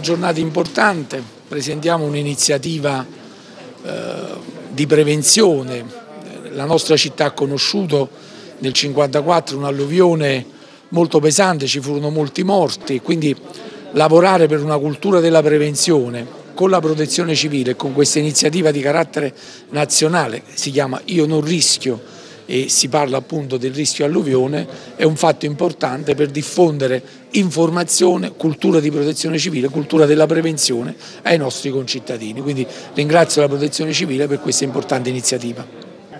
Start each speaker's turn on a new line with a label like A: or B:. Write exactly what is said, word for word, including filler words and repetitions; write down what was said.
A: giornata importante, presentiamo un'iniziativa eh, di prevenzione. La nostra città ha conosciuto nel cinquantaquattro un'alluvione molto pesante, ci furono molti morti, quindi lavorare per una cultura della prevenzione con la protezione civile e con questa iniziativa di carattere nazionale, si chiama Io non rischio e si parla appunto del rischio alluvione, è un fatto importante per diffondere informazione, cultura di protezione civile, cultura della prevenzione ai nostri concittadini. Quindi ringrazio la protezione civile per questa importante iniziativa.